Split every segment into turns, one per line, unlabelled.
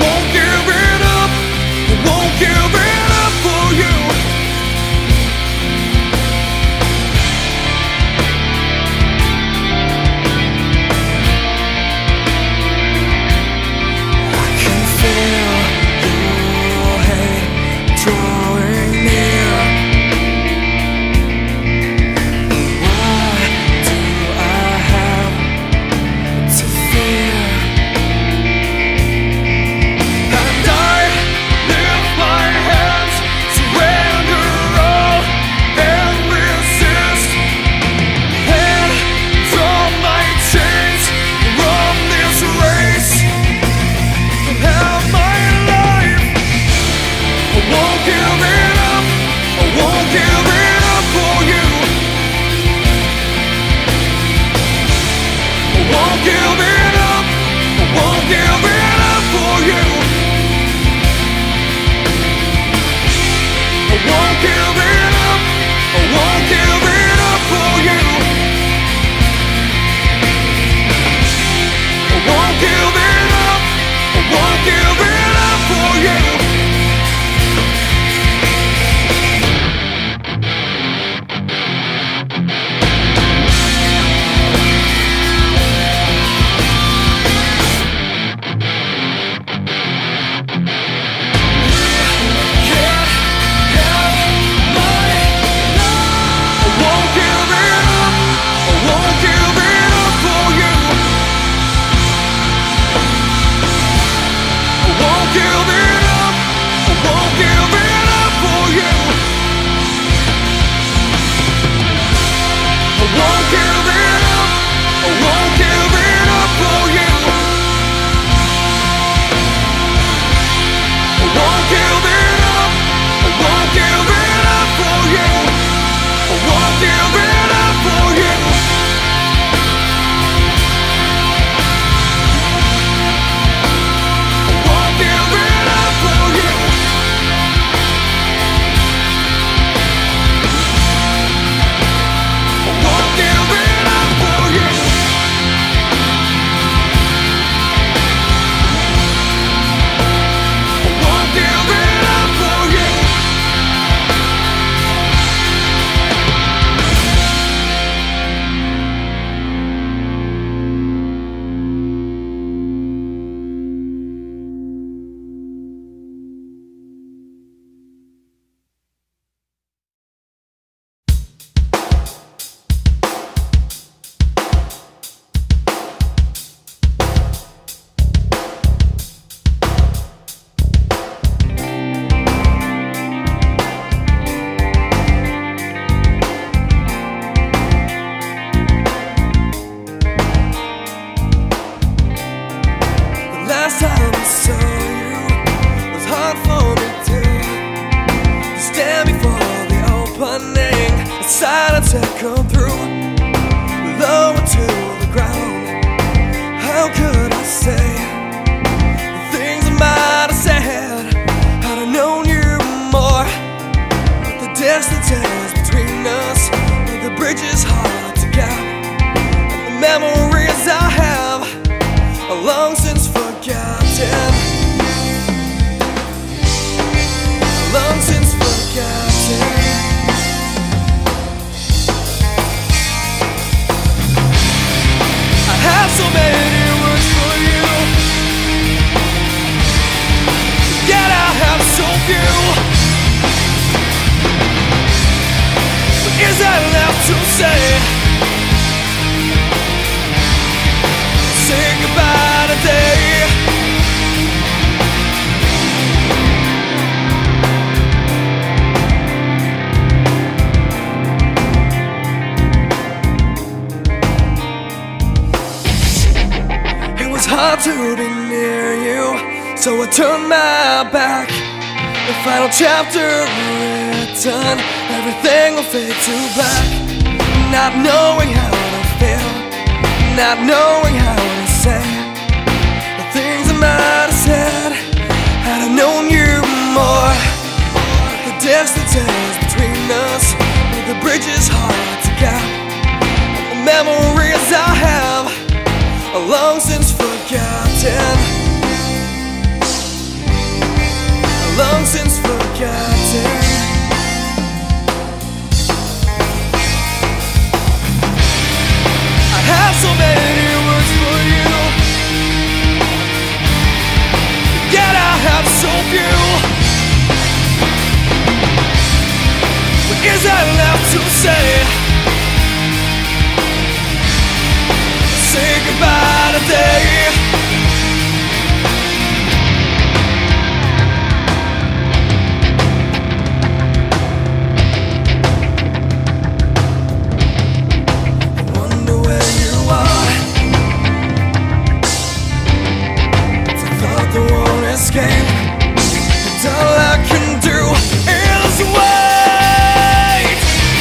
won't give it up, I won't give it up for you. I can feel your hate drawing near. Why do I have to fear? And I lift my hands, surrender all and resist. Hands on my chains, run this race and have my life. I won't give it up, I won't give it up for you. I won't give it up, I won't give it up for you. I won't give it up, I won't give it up for you. I won't give it up, I won't give it up for you. Silence echoed through, lower to the ground. How could I say the things I might have said had I known you more? But the distance is between us, but the bridge is hard to gap. And the memories I have are long since forgotten, long since forgotten. I have so many words for you, yet I have so few. But is that enough to say? Say goodbye today. Hard to be near you, so I turned my back. The final chapter written, everything will fade to black. Not knowing how to feel, not knowing how to say the things I might have said had I known you more. The distance is between us, but the bridge is hard to gap. The memories I have are long since forgotten. long since forgotten. I have so many words for you, yet I have so few. What is there left to say? Say goodbye today. Escape, and all I can do is wait.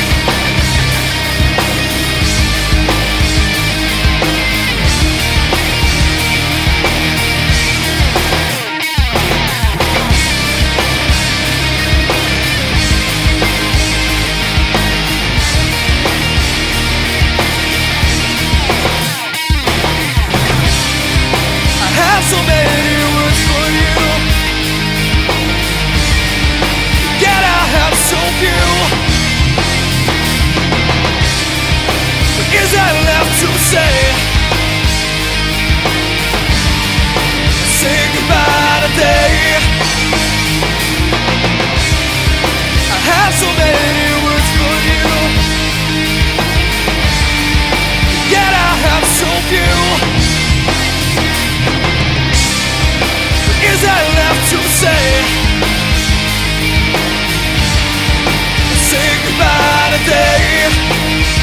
I have so many words for you, yet I have so few. What is there left to say? Say goodbye today. I have so many words for you, yet I have so few. Is there left to say? Say goodbye today.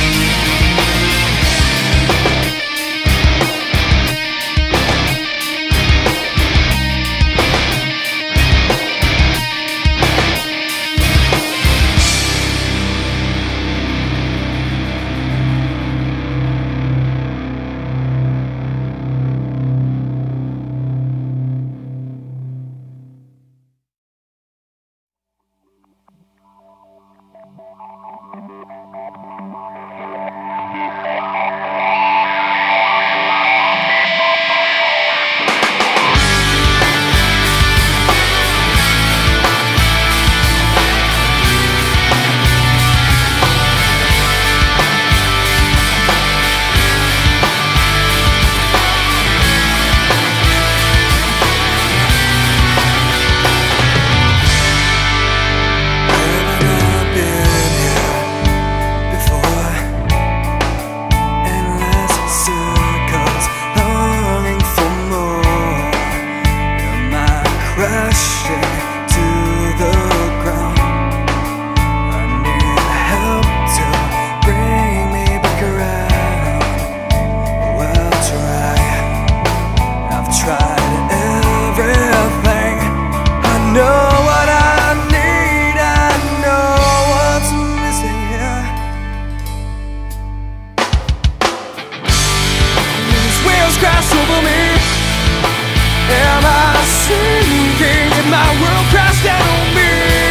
Crash over me. Am I sinking? Did my world crash down on me?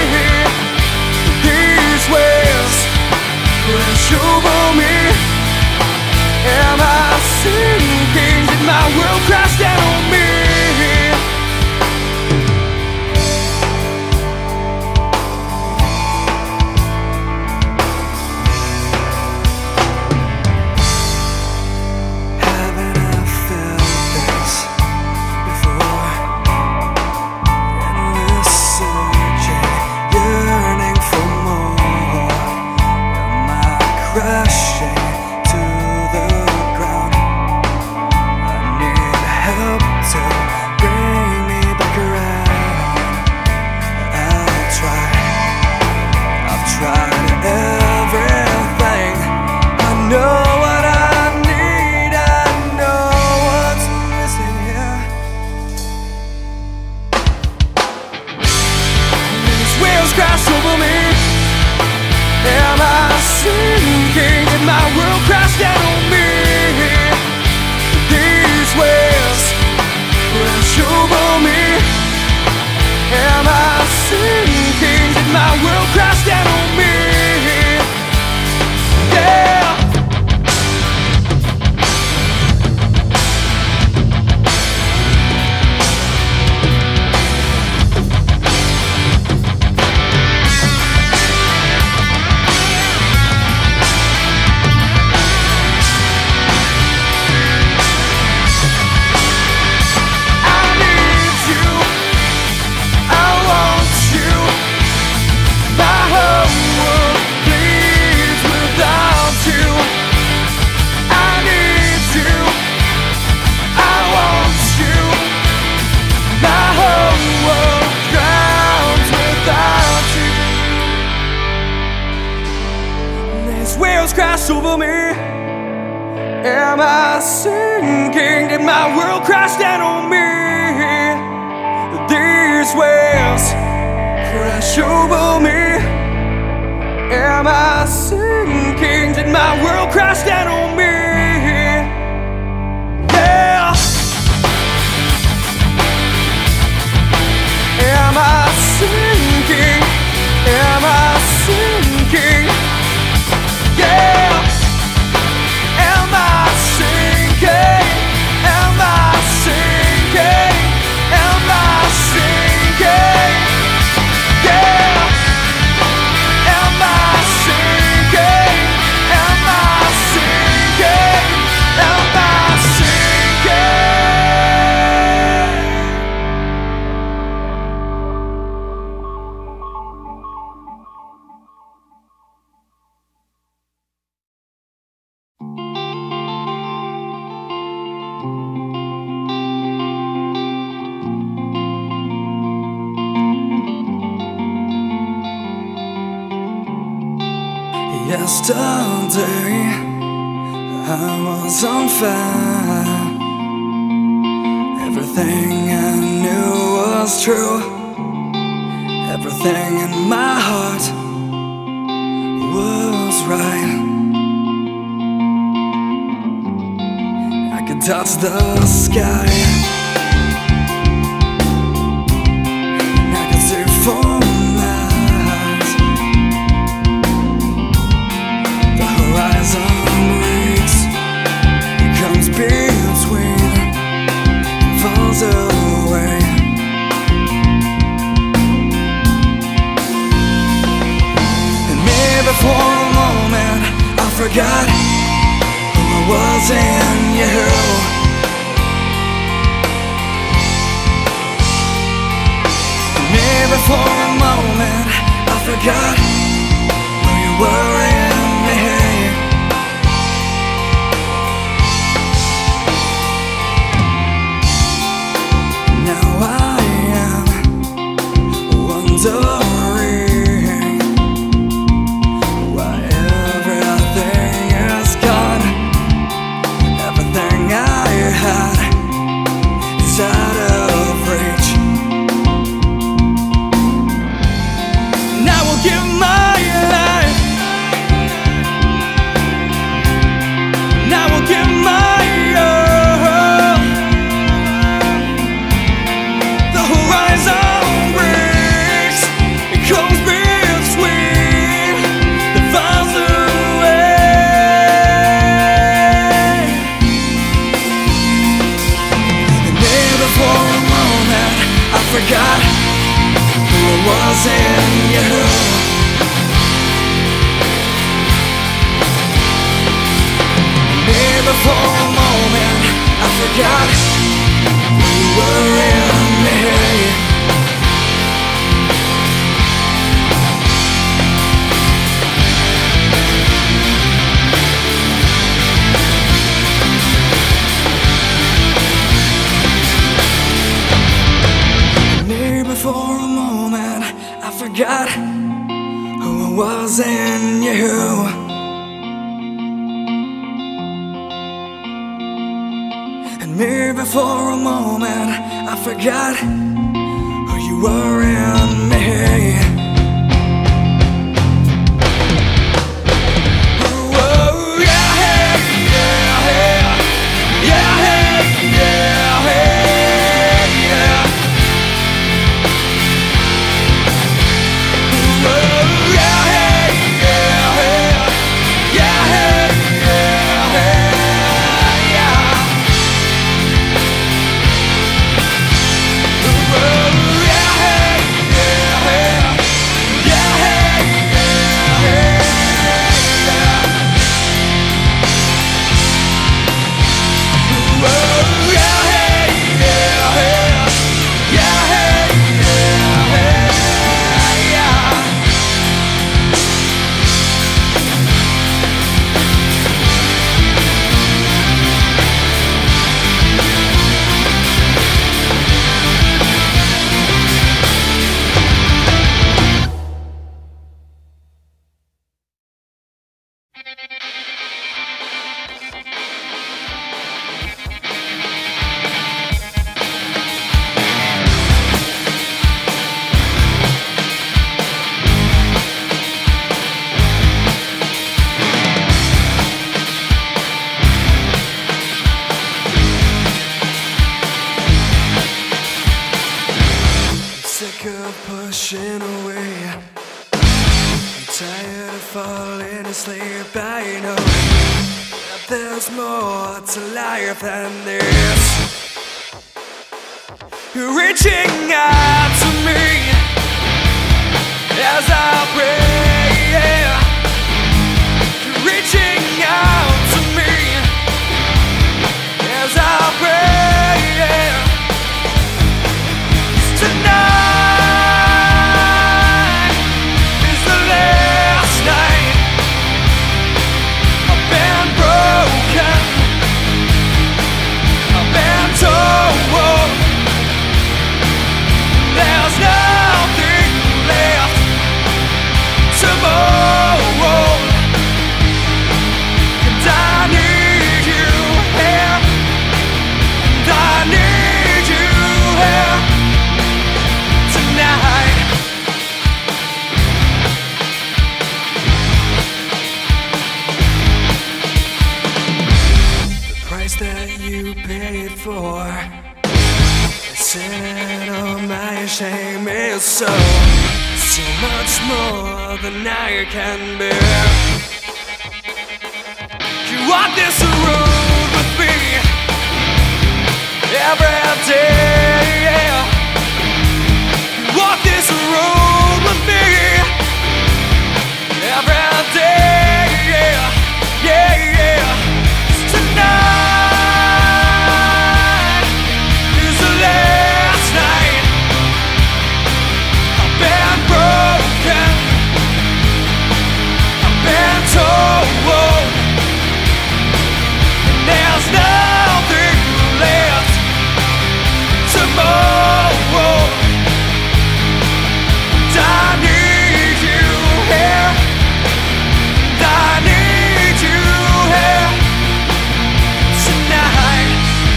These waves crash over me. Am I sinking? Did my world crash down on me? Crashing to the ground. I need help to bring me back around. I've tried everything. I know what I need, I know what's missing here. These wheels crash over me. Am I sinking? Did my world crash down on me? These waves crash over me. Am I sinking? Did my world crash down on me? Yeah. crash over me? Am I sinking? Did my world crash down on me? These waves crash over me. Am I sinking? Did my world crash down on me? Yeah. Am I sinking? Am I sinking? Yeah. Am I sinking? Am I sinking? Am I sinking? Yeah. Am I sinking? Am I sinking? Am I sinking? Yesterday I was on fire. Everything I knew was true. Everything in my heart was right. I could touch the sky. I could see for between falls away. And maybe for a moment I forgot who I was in you. And maybe for a moment I forgot who you were in me. Wondering why everything is gone. Everything I had is out of reach. And I will give my life, and I will give my all. The horizon comes between the falls away. And maybe for a moment I forgot who I was in you. Maybe for a moment I forgot who you were in me. For a moment I forgot who I was in you. And maybe for a moment I forgot who you were in me. Yeah. sick of pushing away. I'm tired of falling asleep. I know that there's more to life than this. You're reaching out to me as I pray. You're reaching out to me as I pray. Tonight is the last night. I've been broken, I've been told there's nothing left tomorrow. And I need you here, and I need you here tonight. The price that you paid for sitting on my shame is so much more than I can bear. You walk this road with me every day. You walk this road with me every day. Yeah, yeah. Tonight is the last night. I've been broken, I've been told there's nothing left tomorrow. And I need you here, and I need you here tonight.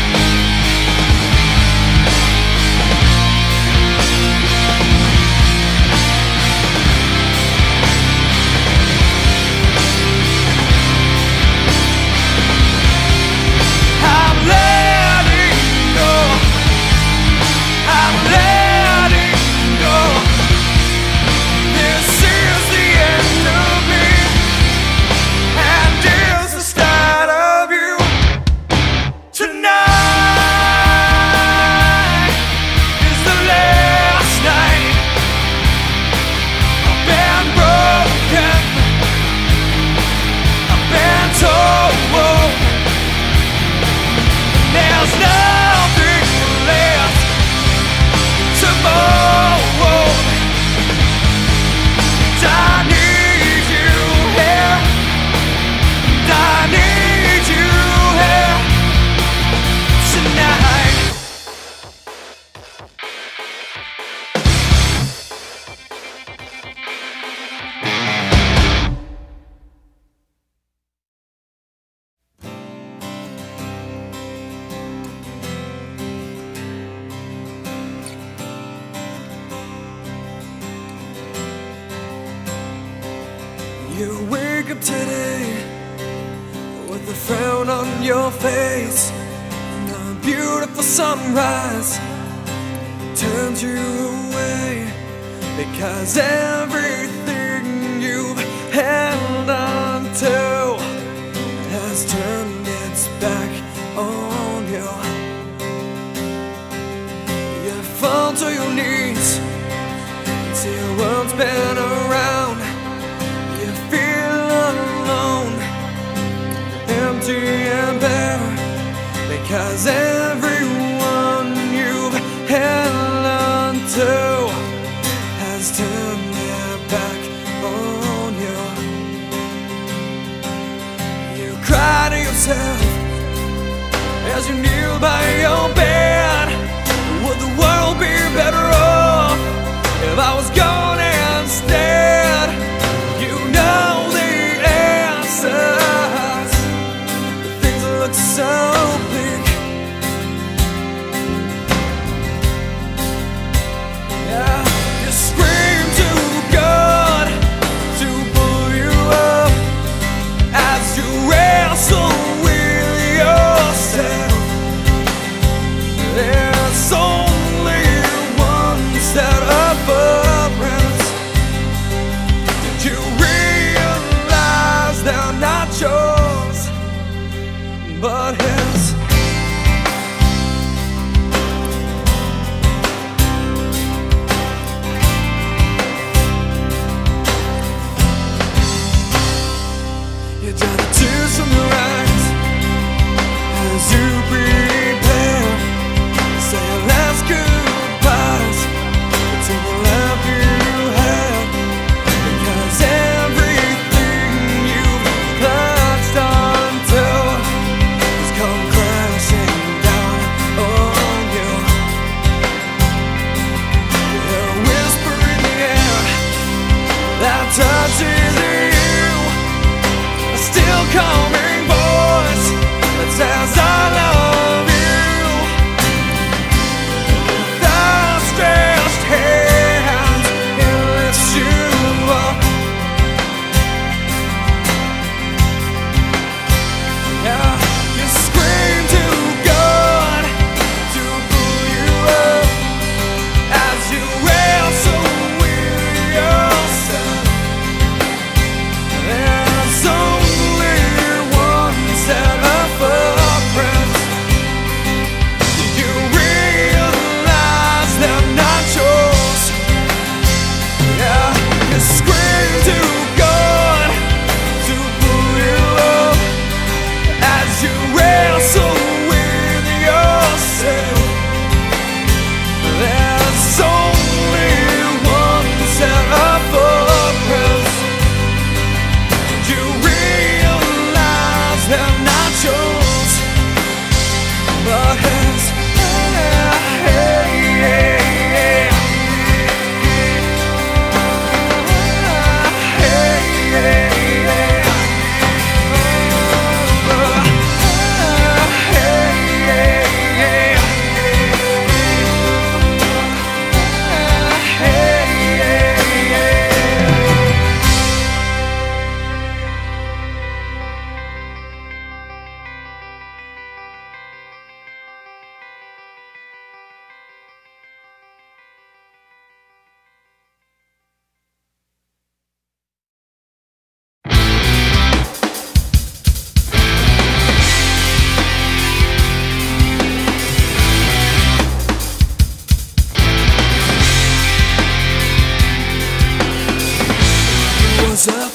I'm letting go, I'm letting go. This is the end of me, and is the start of you. Tonight is the last night. I've been broken, I've been told there's nothing left tomorrow. And I need you here, and I need you here tonight. You wake up today with a frown on your face, and a beautiful sunrise turns you away, because everything you've held on to has turned its back on you. You fall to your knees and see the world's been around. You feel alone, empty and bare, because everyone you've held on to has turned their back on you. You cry to yourself as you kneel by your bed. Would the world be better off if I was gone instead? You know the answers, but things look so bleak. Yeah, you scream to God to pull you up as you wrestle with yourself. There's only one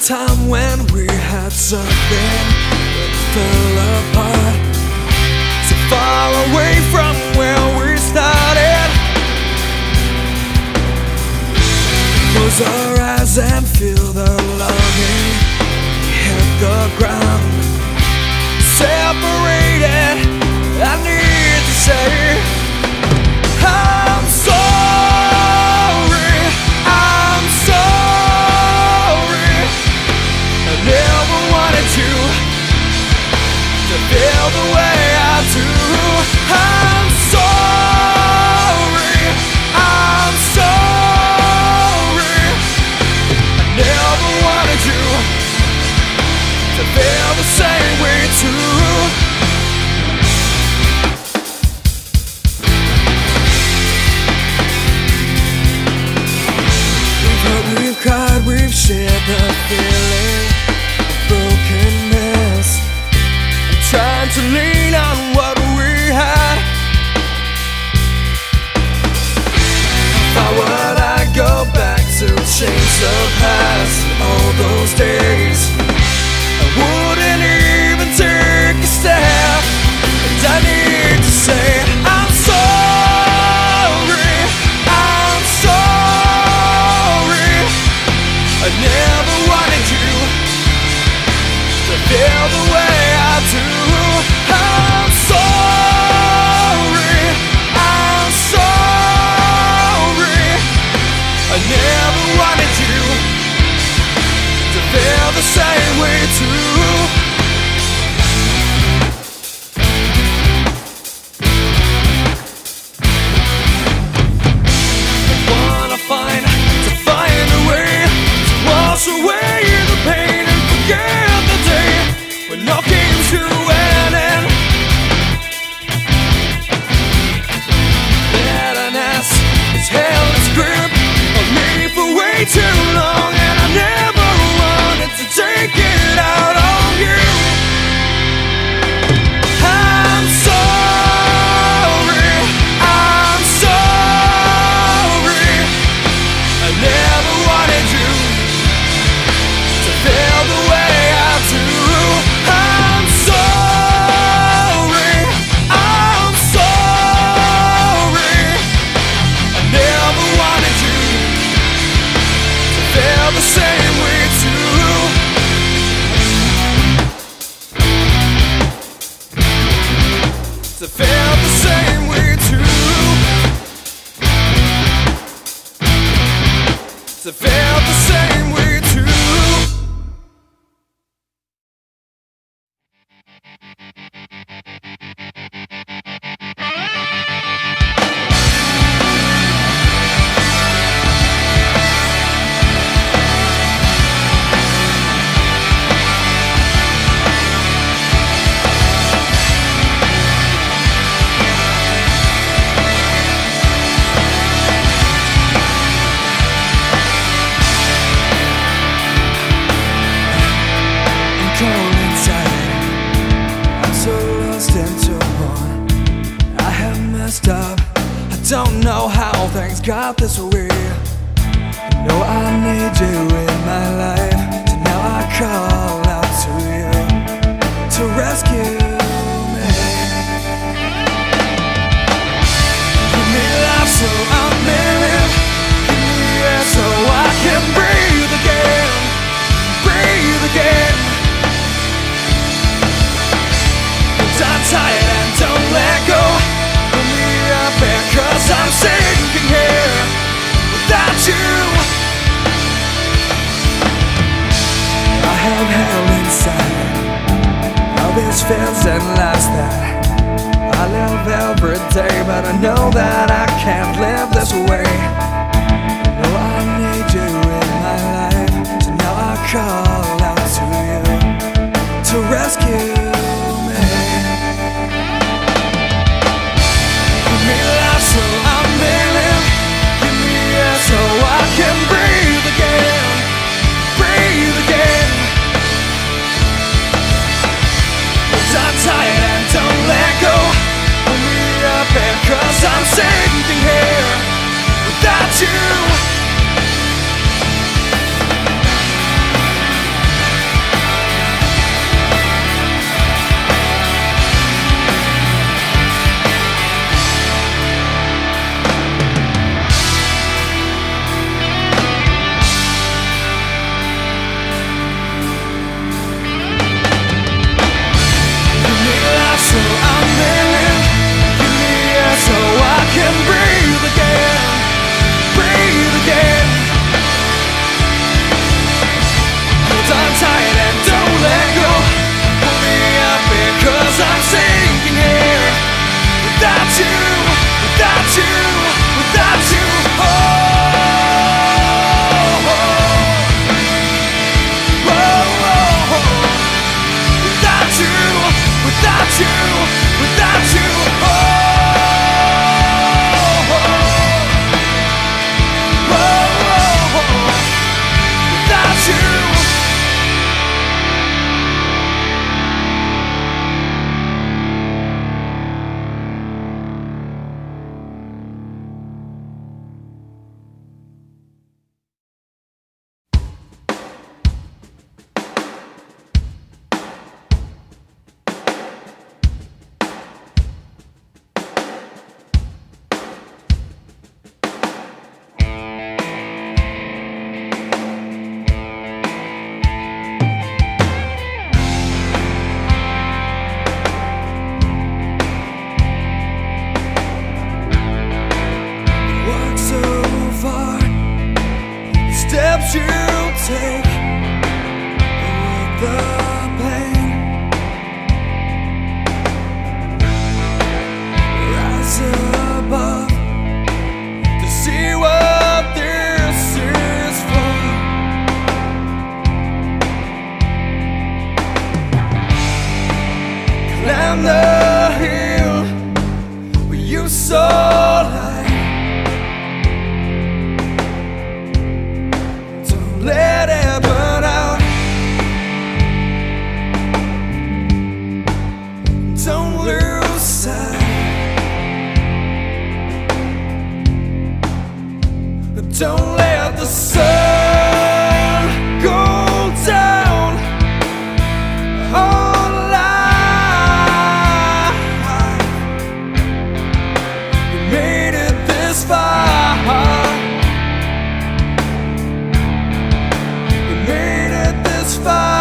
time when we had something that fell apart, so far away from where we started. Close our eyes and feel the longing hit the ground. Separated, I need to say I'm sorry, I'm sorry. I never wanted you to feel the way I do. I'm sorry, I'm sorry. I never wanted you to feel the same way too. We've cried, we've shared the feeling of brokenness. I'm trying to lean on what we had. How would I go back to change the past? All those days I wouldn't even take a step. And I need to say I'm sorry, I'm sorry. I never wanted you to feel the way I do. I'm sorry, I'm sorry. I never wanted you to feel the same way too. I wanna find a way to wash away the pain and forget the day when all came to an end. Bitterness has held its grip on me for way too long, and I never wanted to take it out on you. I'm sorry, I'm sorry. I never wanted you to feel the way I do. I'm sorry, I'm sorry. I never wanted you to feel the same way too. To feel the same way too. To feel the same way too. Cold inside, I'm so lost into one. I have messed up, I don't know how things got this way. I know I need you in my life, so now I call out to you to rescue me. Give me life so I'm living, give me air so I can breathe again, breathe again. I'm tired and don't let go. Pull me up there, 'cause I'm sinking here without you. I have hell inside, all these fears and lies that I live every day, but I know that I can't live this way. I know I need you in my life, so now I call out to you to rescue. So I'm living, give me air so I can breathe again, breathe again. But I'm tired and don't let go. Pull me up there, 'cause I'm sinking here without you take with the pain? Rise above to see what this is for. Climb the hill where you saw light. Don't let it burn out. Don't lose sight. Don't let the sun go down on life. You made it this far. You made it this far.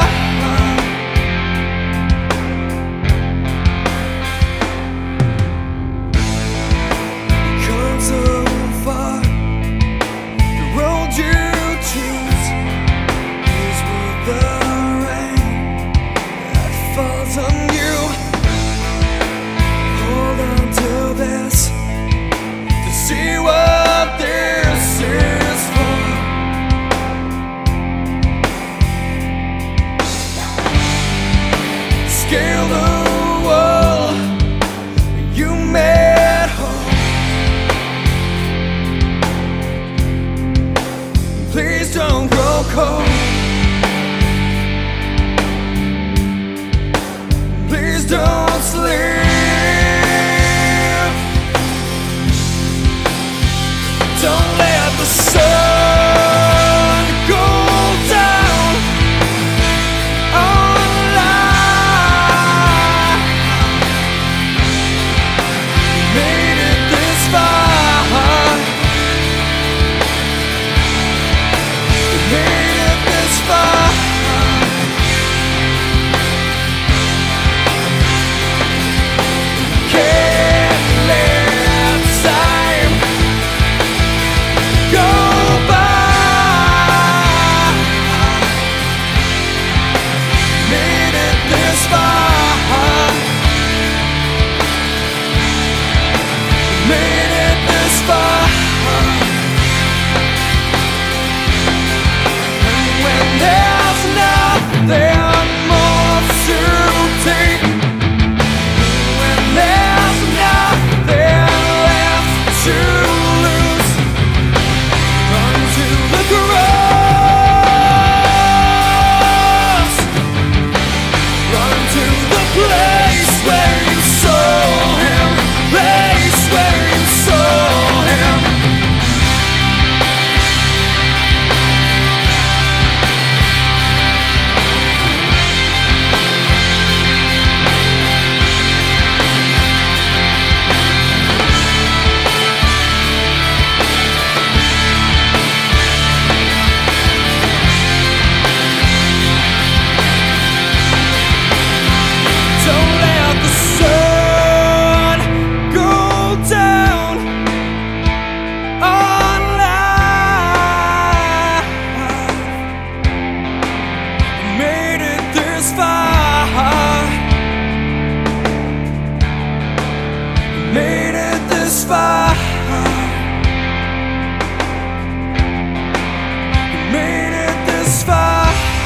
You come so far. The road you choose is with the rain that falls on you. Hold on to this to see what this is for. Scale the wall you made home. Please don't grow cold. Please don't sleep. Don't let the sun go down on life. You made it this far. You made it this far. Can't let time go by. Made it this far. Made it this far. When there's nothing more to take, when there's nothing left to lose, run to the cross. Run to the place where you saw him, place where you saw him. Don't let the sun go down on life. Made it this far. Made it this far. Made it this far.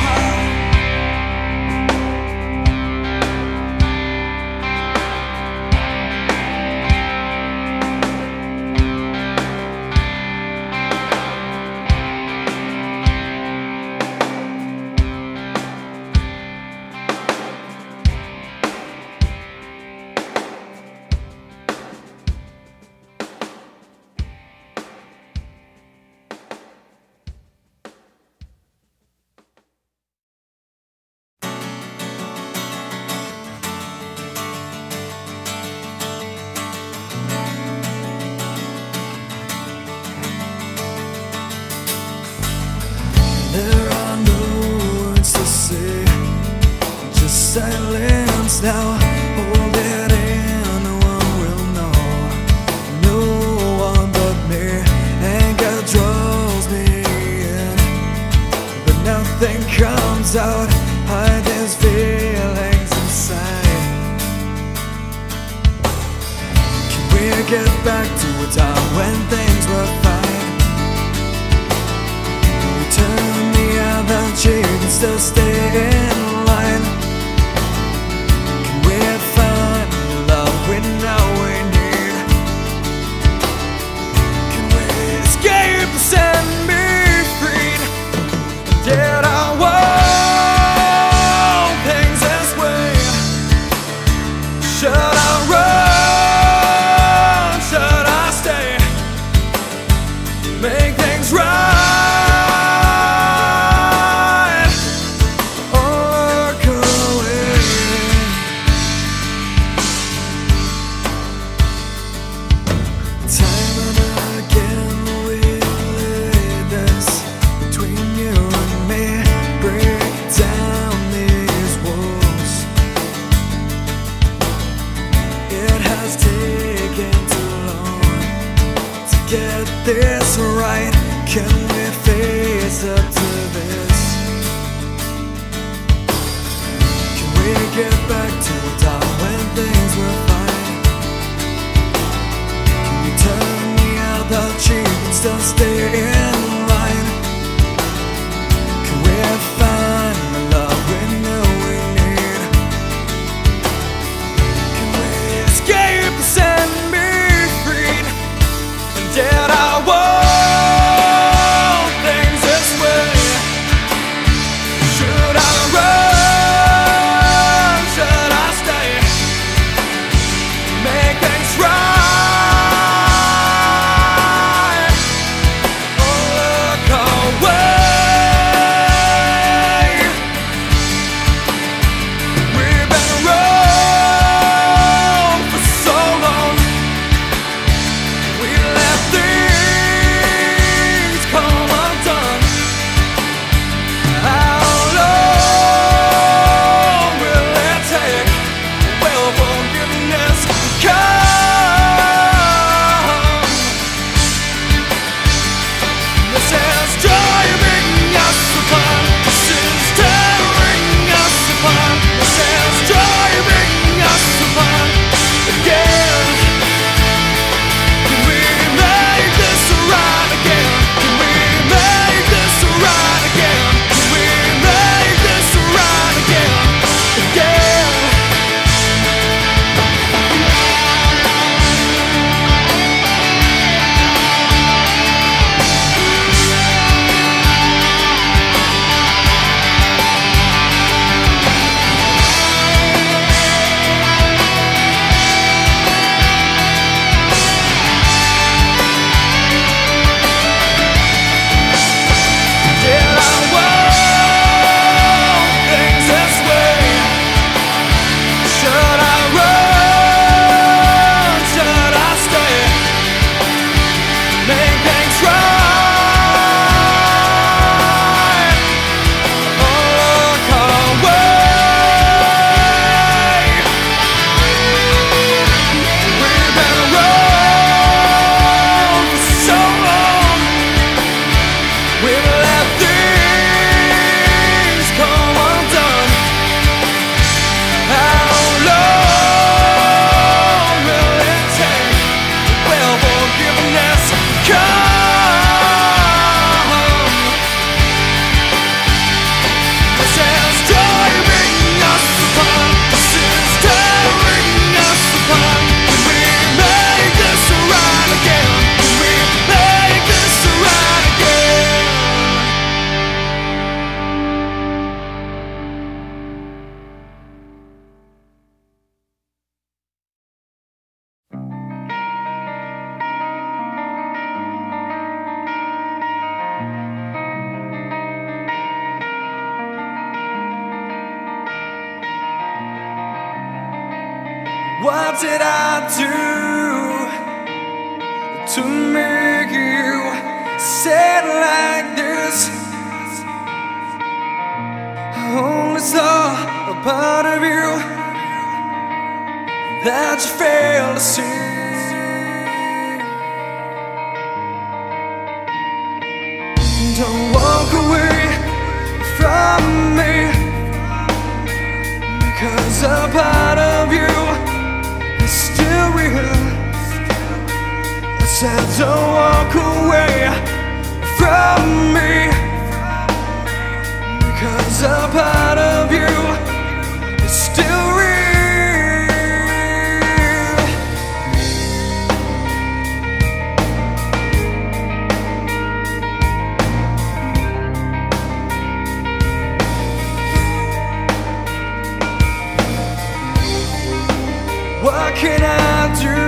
There are no words to say, just silence now. Hold it in, no one will know. No one but me. Anger draws me in. comes out, hide his feelings inside. Can we get back to a time when things were fine? Can we turn the other cheek and still stay in line? Can we find the love we know we need? Can we escape this and be freed? Did I want things this way? Should I run? Should I stay? Make things right or look away? Time and again we laid this between you and me. Break down these walls. It has taken too long to get this right. Can we face up to this? Can we get back to a time when things were fine? Can we turn the other cheek and still stay in line? Can we find the love we know we need? Can we escape this and be freed? And did I want things this way? Should I run? Should I stay? Make things right or look away? We've been around for so long. We let things come undone. How long will it take? Will forgiveness come? This is driving us apart. This is tearing us apart. This is driving us apart again. Can we make this right again? Can we make this right again? Can we make this right again? Again. Did I want things this way? Should I run? Should I stay? Make things right or look away? We've been around for so long. We've let things come undone. How long will it take? Will forgiveness come? This is driving us apart. This is tearing us apart. Can we make this right again? Can we make this right again? What did I do to make you say it like this? I only saw a part of you that you fail to see. Don't walk away from from me, because a part of you is still real. I said don't walk away from me, because a part of you is still real. What can I do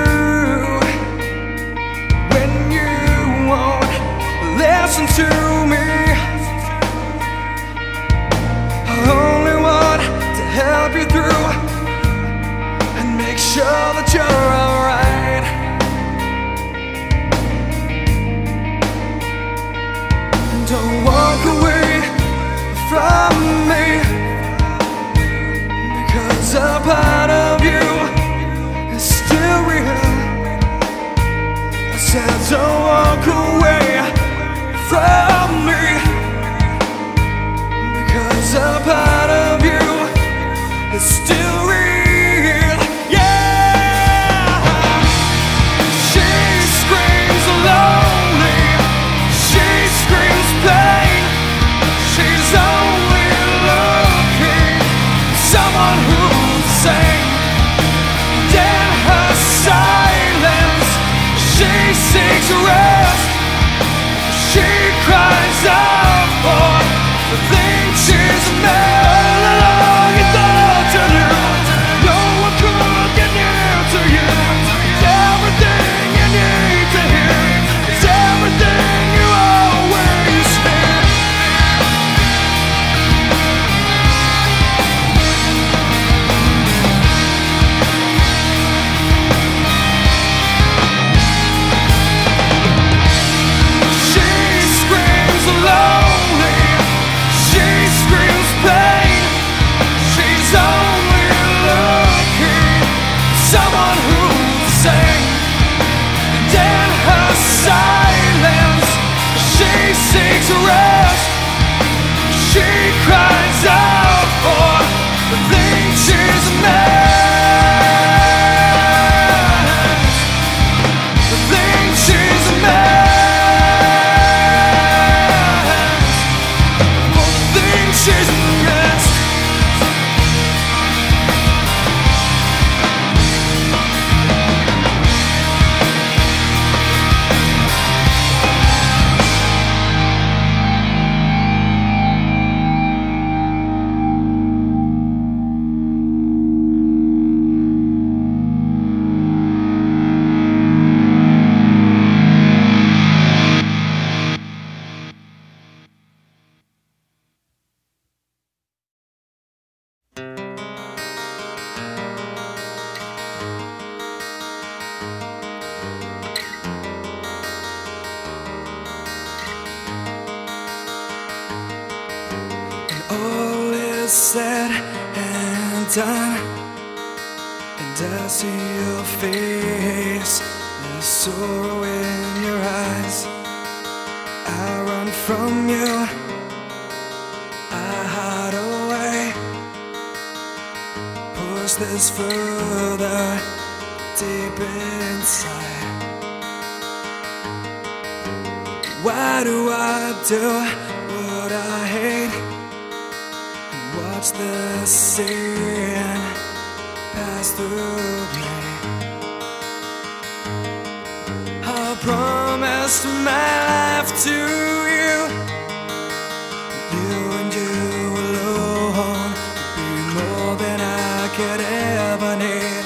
when you won't listen to me? I only want to help you through and make sure that you're alright. Don't walk away from me, because a part of you is still real. I said don't walk away from me, because a part of you is still real. Yeah, she screams lonely, she screams pain. She's only looking for someone who'll sing. In her silence, she seeks rest. She cries out for the things she's made. All along you thought you knew no one could get near to you. It's everything you need to hear. It's everything you always need. She screams lonely, she screams pain. She's only looking for someone who'll sing. And in her silence, she seeks rest. She cries out for the things she's missed. The things she's missed. For the things she's missed. All is said and done, and I see your face, there's sorrow in your eyes. I run from you, I hide away, push this further deep inside. Why do I do what I hate? Watch the sin pass through me. I promised my life to you. You and you alone would be more than I could ever need.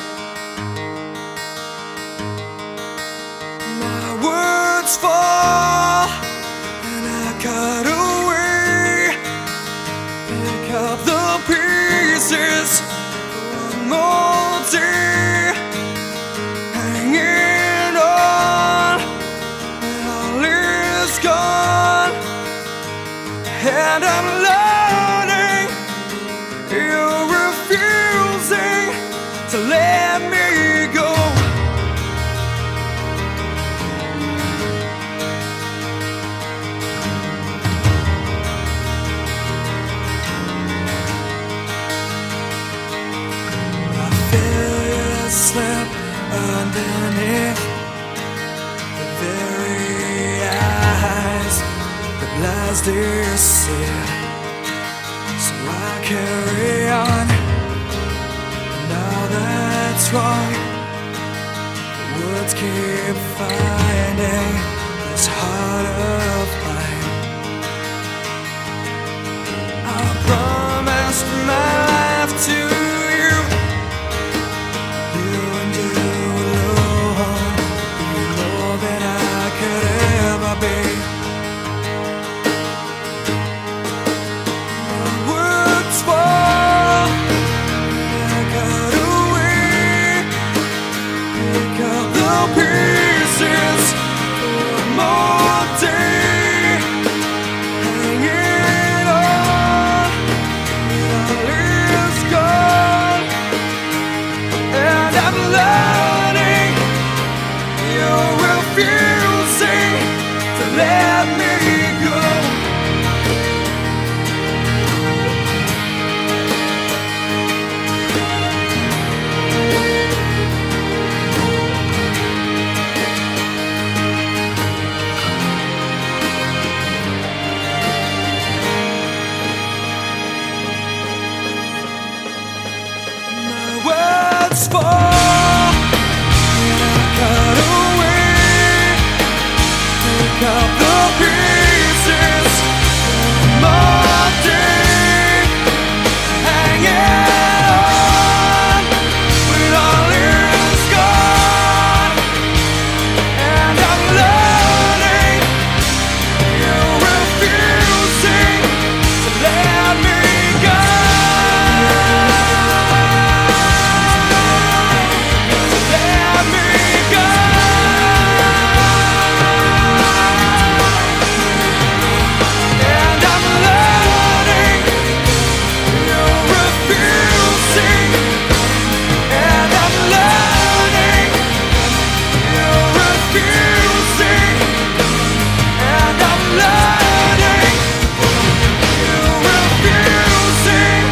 My words fall and I cut away. Pick up the pieces one more day, hanging on when all is gone. And I'm learning you're refusing to let me go. was deceit, so I carry on. Now that's wrong, words keep finding this heart of mine. I promised my life to you, you and you alone. You more than I could ever be. My words fall, I got away. Pick up the pieces for more day, hanging on. All is gone, and I'm learning you're refusing to let me go. My words fall, and I cut away. Pick up the pieces, more day, hanging on. When all is gone, and I'm learning you're refusing to let me go. Let me go. And I'm learning you're refusing. And I'm learning you're refusing. And I'm learning you're refusing.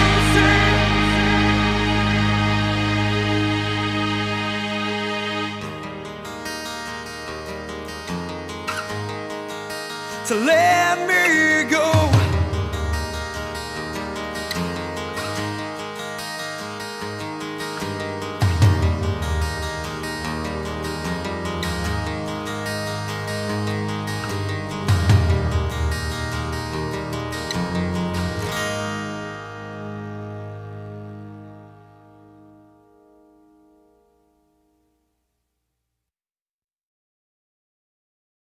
To let me go.